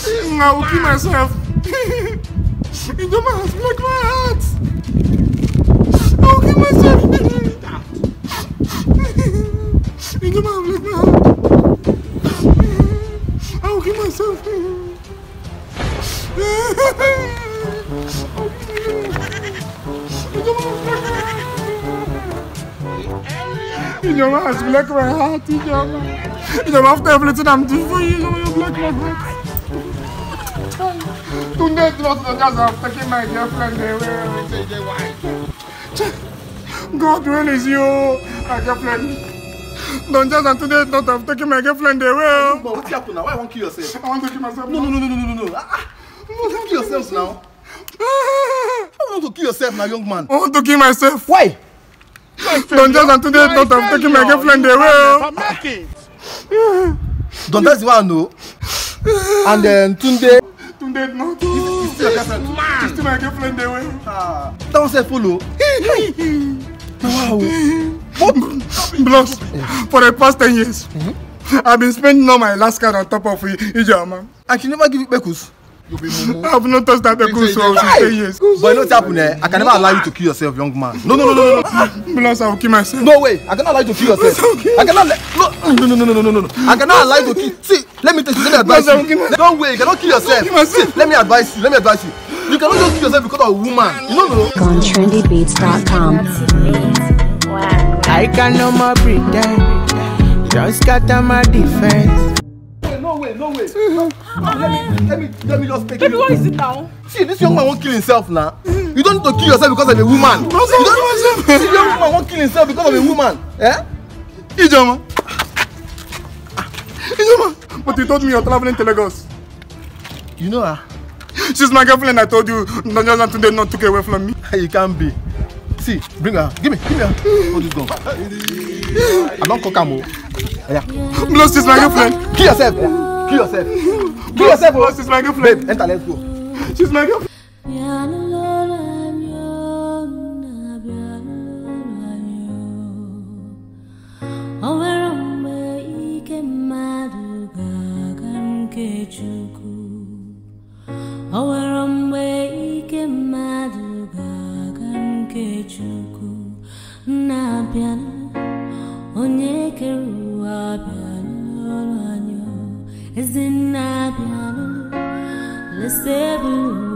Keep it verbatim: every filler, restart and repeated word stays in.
I will kill myself. You don't have break my heart. I will kill myself. You don't have break my heart. I will kill myself. You don't have to break my heart. You don't have to everything I'm doing for you. You don't have to break my heart. Today not just have taken my girlfriend away. God will is you, my girlfriend. Don't just have today not have taken my girlfriend away. But what's happening now? Why won't kill yourself? I want to kill myself. No, no, no, no, no, no, no. Ah, you want to kill yourself now? I want to kill yourself now, young man. I want to kill myself. Why? Don't just have today not have taken my girlfriend away. Don't that's the one I know. And then Tunde. Tunde not. He's still a girlfriend. He's still my girlfriend away. Ah, that one said follow. Wow. Bloss, for the past ten years, mm-hmm. I've been spending all my last card on top of Ija, man. I can never give you Bekus. I've not touched that Bekus for ten years. But you know what's happening there? I can never allow you to kill yourself, young man. No, no, no, no, no. Bloss, I will kill myself. No way. I cannot allow you to kill yourself. Okay. I cannot let. No, no, no, no, no, no, no. I cannot allow you to kill. See, let me tell you. Let me advise Bloss, you. Don't wait. You cannot kill yourself. See, let me advise you. Let me advise you. You cannot just kill yourself because of a woman. You know, no. Go on trendy beats dot com. I can no more pretend. Just scatter my defense. No way, no way. No, let me, let me, let me just take Baby, you. what is it now? See, this young man won't kill himself now. You don't need to kill yourself because of a woman. No, you don't. See, the young man won't kill himself because of a woman. Eh? Ijoma. Ijoma. But you told me you're traveling to Lagos. You know her. She's my girlfriend. I told you. Don't just today not took away from me. You can't be. See, bring her. Give me, give me her. Hold this gun. I don't cook her. Yeah. Bloss, she's my girlfriend. Kill yourself. Yeah. Kill yourself. Kill yourself. Bloss, she's my girlfriend. Babe, enter, let's go. She's my girlfriend. Is in Nabiano, let's say